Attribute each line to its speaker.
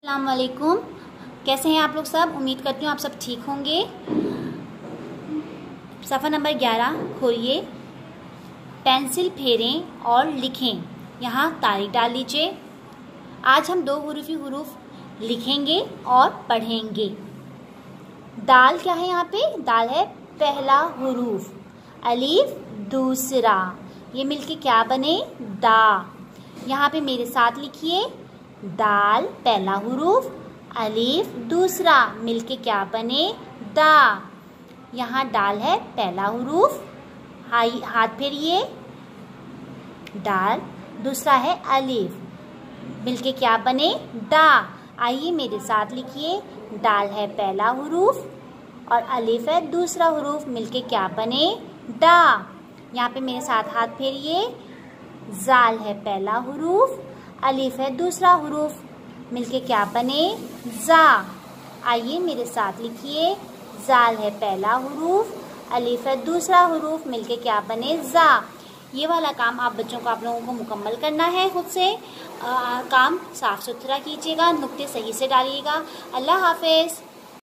Speaker 1: अस्सलाम वालेकुम। कैसे हैं आप लोग सब? उम्मीद करती हूँ आप सब ठीक होंगे। सफ़ा नंबर 11 खोलिए। पेंसिल फेरें और लिखें। यहाँ तारीख डाल लीजिए। आज हम दो हुरूफ लिखेंगे और पढ़ेंगे। दाल क्या है? यहाँ पे दाल है पहला हुरूफ, अलीफ दूसरा। ये मिलके क्या बने? दा। यहाँ पे मेरे साथ लिखिए। दाल पहला हुरूफ, अलीफ दूसरा, मिलके क्या बने? दा। यहाँ दाल है पहला हुरूफ, हाथ फेरिए। दाल दूसरा है अलीफ, मिलके क्या बने? दा। आइए मेरे साथ लिखिए। दाल है पहला हुरूफ और अलीफ है दूसरा हुरूफ, मिलके क्या बने? दा। यहाँ पे मेरे साथ हाथ फेरिए। जाल है पहला हुरूफ, अलीफ है दूसरा हुरूफ, मिलके क्या बने? जा। आइए मेरे साथ लिखिए। जाल है पहला हुरूफ, अलीफ है दूसरा हुरूफ, मिलके क्या बने? जा। ये वाला काम आप बच्चों को, आप लोगों को मुकम्मल करना है। खुद से काम साफ सुथरा कीजिएगा, नुक्ते सही से डालिएगा। अल्लाह हाफिज़।